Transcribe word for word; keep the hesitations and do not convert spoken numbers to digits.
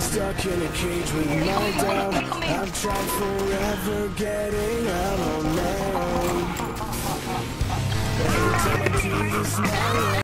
stuck in a cage with my doubt. I've tried forever getting out on my own. Every time I do this, my